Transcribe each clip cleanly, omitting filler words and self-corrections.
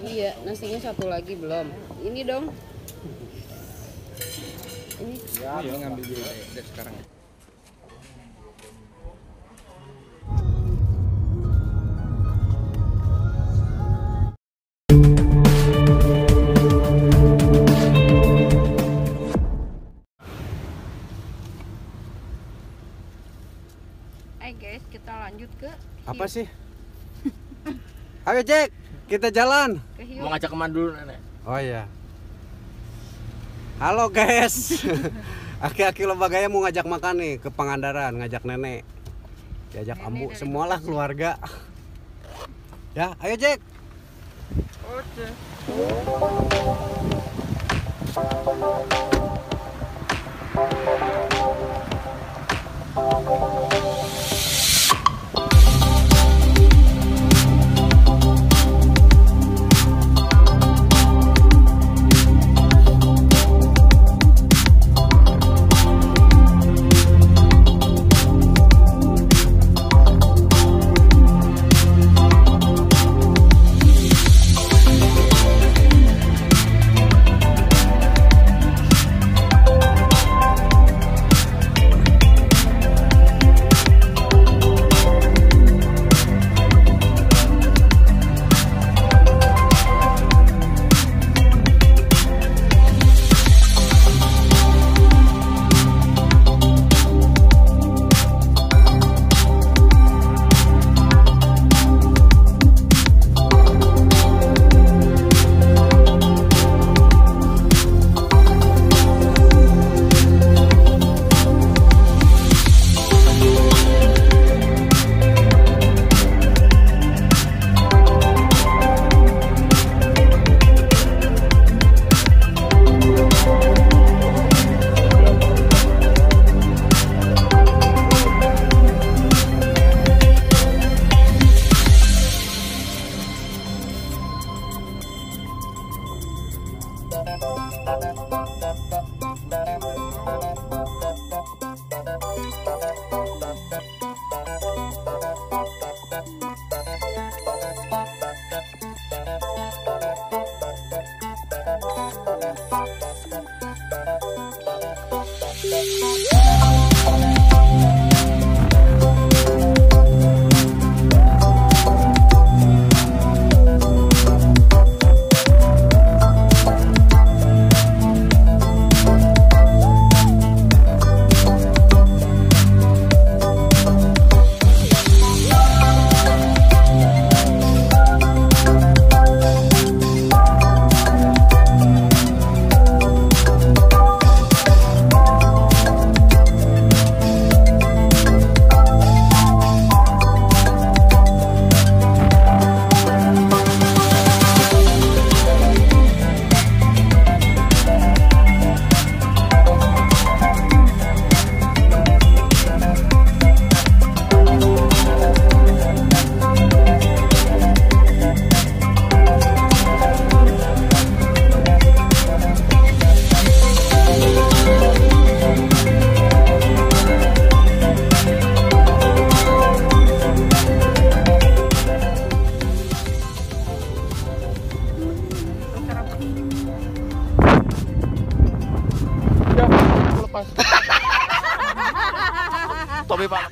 Iya, nasinya satu lagi belum. Ini dong. Ini. Ya, ngambil dulu deh sekarang. Hai guys, kita lanjut ke apa sih? Ayo Jack, kita jalan. Mau ngajak kemana dulu nenek? Oh iya. Halo guys. Aki-aki Lobagaya mau ngajak makan nih ke Pangandaran, ngajak nenek. Diajak ambu semualah keluarga. Ya, ayo Jack. Oke. Topi Pak.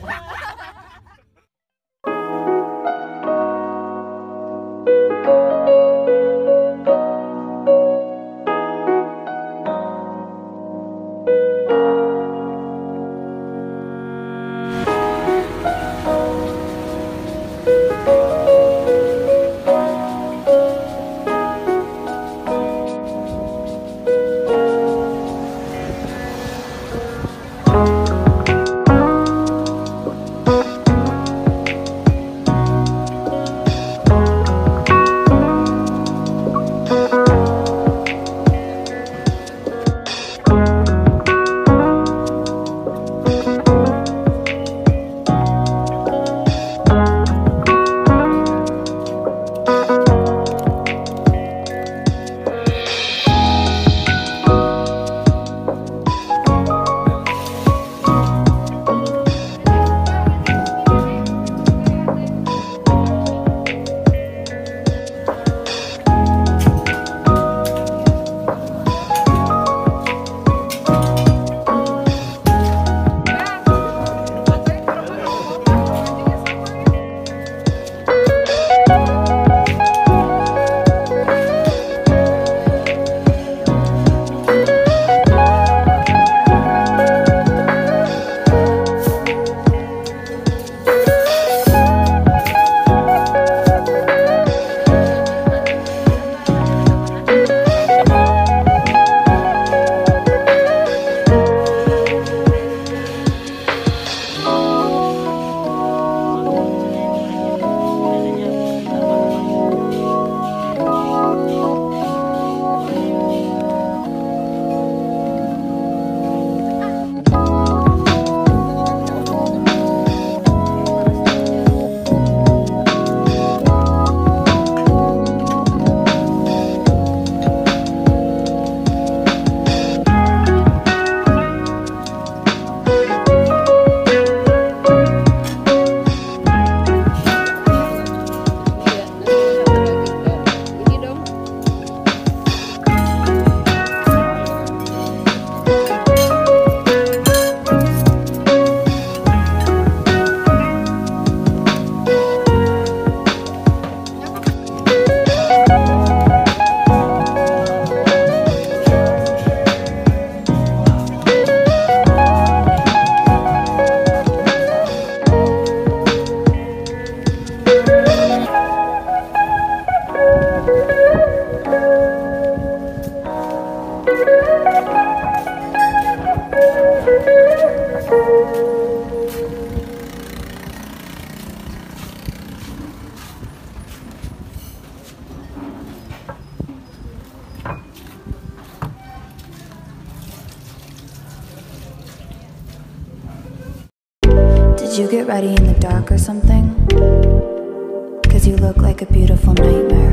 you get ready in the dark or something? 'Cause you look like a beautiful nightmare.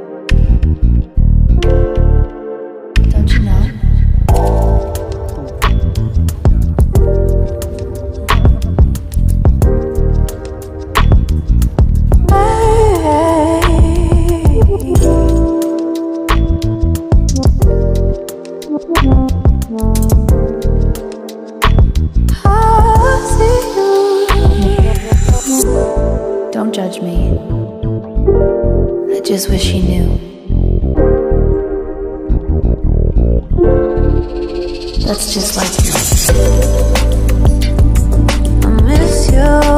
Don't you know? Don't judge me. I just wish you knew. That's just like you. I miss you.